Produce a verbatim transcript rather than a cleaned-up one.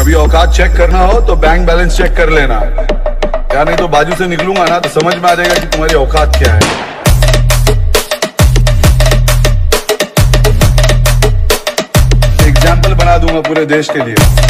कभी औकात चेक करना हो तो बैंक बैलेंस चेक कर लेना यार, नहीं तो बाजू से निकलूंगा ना तो समझ में आ जाएगा कि तुम्हारी औकात क्या है। एग्जाम्पल बना दूंगा पूरे देश के लिए।